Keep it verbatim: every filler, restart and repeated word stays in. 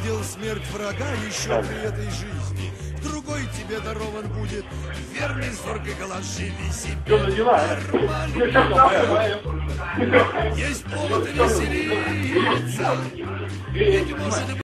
видел смерть врага еще при этой жизни. Другой тебе дарован будет верный сорок и глаз. Живи себе нормально. Есть повод веселиться. Ведь может